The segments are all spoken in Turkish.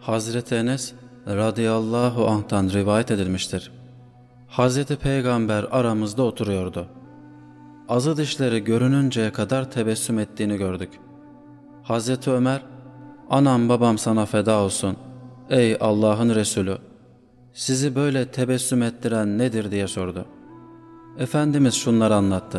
Hazreti Enes radıyallahu anh'tan rivayet edilmiştir. Hazreti Peygamber aramızda oturuyordu. Azı dişleri görününceye kadar tebessüm ettiğini gördük. Hazreti Ömer, "Anam babam sana feda olsun. Ey Allah'ın Resulü, sizi böyle tebessüm ettiren nedir?" diye sordu. Efendimiz şunları anlattı.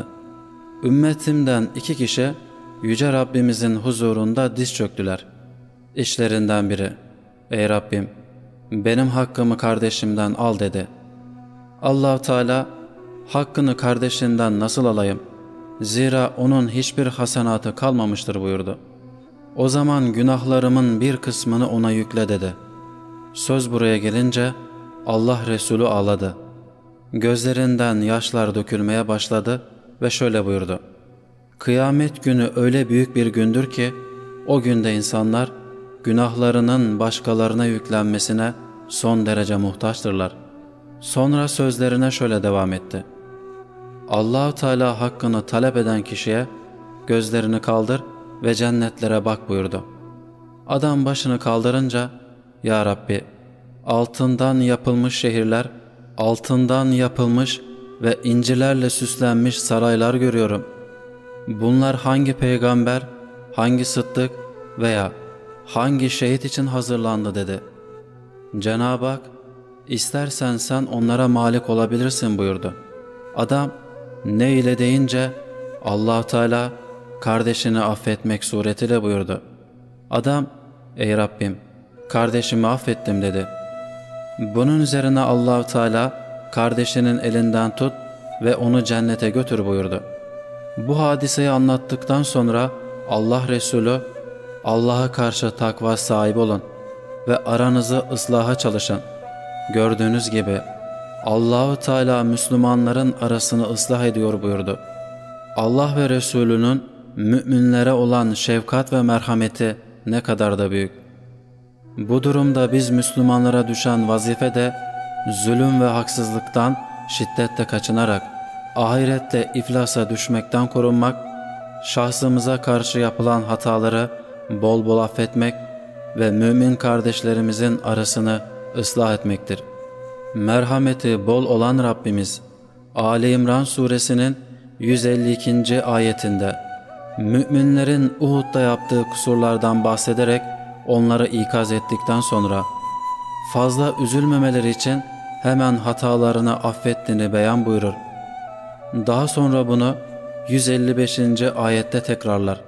Ümmetimden 2 kişi Yüce Rabbimizin huzurunda diz çöktüler. İşlerinden biri, "Ey Rabbim, benim hakkımı kardeşimden al," dedi. Allah-u Teala, "Hakkını kardeşinden nasıl alayım? Zira onun hiçbir hasenatı kalmamıştır," buyurdu. "O zaman günahlarımın bir kısmını ona yükle," dedi. Söz buraya gelince Allah Resulü ağladı. Gözlerinden yaşlar dökülmeye başladı ve şöyle buyurdu. "Kıyamet günü öyle büyük bir gündür ki o günde insanlar günahlarının başkalarına yüklenmesine son derece muhtaçtırlar." Sonra sözlerine şöyle devam etti. Allah-u Teala hakkını talep eden kişiye "Gözlerini kaldır ve cennetlere bak," buyurdu. Adam başını kaldırınca, "Ya Rabbi, altından yapılmış şehirler, altından yapılmış ve incilerle süslenmiş saraylar görüyorum. Bunlar hangi peygamber, hangi sıddık veya hangi şehit için hazırlandı?" dedi. Cenab-ı Hak, "İstersen sen onlara malik olabilirsin," buyurdu. Adam, "Ne ile?" deyince Allah-u Teala kardeşini affetmek suretiyle buyurdu. Adam, "Ey Rabbim, kardeşimi affettim," dedi. Bunun üzerine Allah-u Teala kardeşinin elinden tut ve onu cennete götür buyurdu. Bu hadiseyi anlattıktan sonra Allah Resulü, "Allah'a karşı takva sahibi olun ve aranızı ıslaha çalışın. Gördüğünüz gibi Allah-u Teala Müslümanların arasını ıslah ediyor," buyurdu. Allah ve Resulünün müminlere olan şefkat ve merhameti ne kadar da büyük. Bu durumda biz Müslümanlara düşen vazife de zulüm ve haksızlıktan şiddetle kaçınarak ahirette iflasa düşmekten korunmak, şahsımıza karşı yapılan hataları bol bol affetmek ve mümin kardeşlerimizin arasını ıslah etmektir. Merhameti bol olan Rabbimiz Ali İmran suresinin 152. ayetinde müminlerin Uhud'da yaptığı kusurlardan bahsederek onları ikaz ettikten sonra fazla üzülmemeleri için hemen hatalarını affettiğini beyan buyurur. Daha sonra bunu 155. ayette tekrarlar.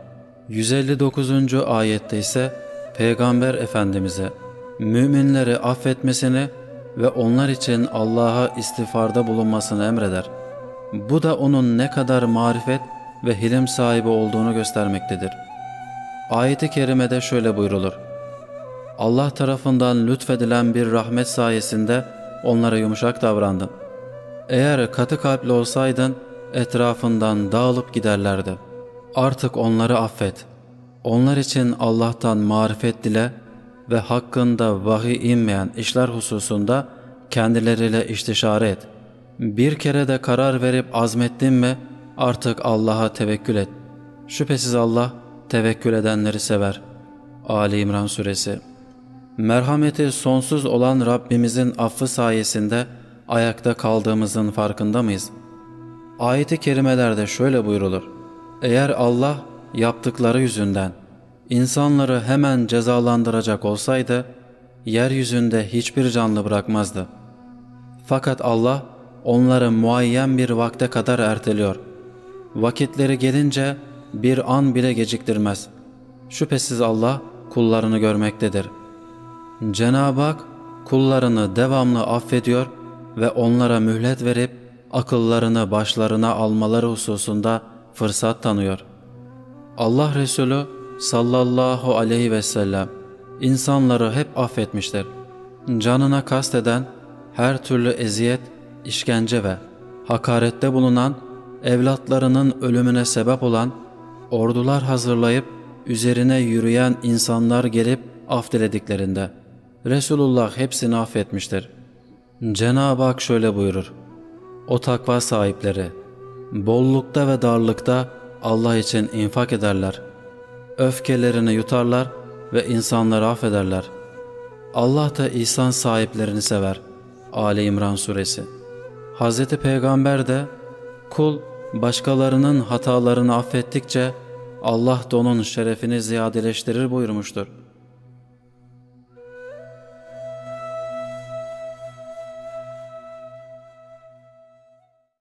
159. ayette ise Peygamber Efendimiz'e müminleri affetmesini ve onlar için Allah'a istiğfarda bulunmasını emreder. Bu da onun ne kadar marifet ve hilim sahibi olduğunu göstermektedir. Ayet-i kerimede şöyle buyrulur. Allah tarafından lütfedilen bir rahmet sayesinde onlara yumuşak davrandın. Eğer katı kalpli olsaydın etrafından dağılıp giderlerdi. Artık onları affet. Onlar için Allah'tan marifet dile ve hakkında vahiy inmeyen işler hususunda kendileriyle istişare et. Bir kere de karar verip azmettin mi artık Allah'a tevekkül et. Şüphesiz Allah tevekkül edenleri sever. Ali İmran suresi. Merhameti sonsuz olan Rabbimizin affı sayesinde ayakta kaldığımızın farkında mıyız? Ayet-i kerimelerde şöyle buyrulur. Eğer Allah yaptıkları yüzünden insanları hemen cezalandıracak olsaydı, yeryüzünde hiçbir canlı bırakmazdı. Fakat Allah onları muayyen bir vakte kadar erteliyor. Vakitleri gelince bir an bile geciktirmez. Şüphesiz Allah kullarını görmektedir. Cenab-ı Hak kullarını devamlı affediyor ve onlara mühlet verip akıllarını başlarına almaları hususunda fırsat tanıyor. Allah Resulü sallallahu aleyhi ve sellem insanları hep affetmiştir. Canına kasteden, her türlü eziyet, işkence ve hakarette bulunan, evlatlarının ölümüne sebep olan, ordular hazırlayıp üzerine yürüyen insanlar gelip af dilediklerinde Resulullah hepsini affetmiştir. Cenab-ı Hak şöyle buyurur. O takva sahipleri bollukta ve darlıkta Allah için infak ederler. Öfkelerini yutarlar ve insanları affederler. Allah da ihsan sahiplerini sever. Ali İmran Suresi. Hazreti Peygamber de kul başkalarının hatalarını affettikçe Allah da onun şerefini ziyadeleştirir buyurmuştur.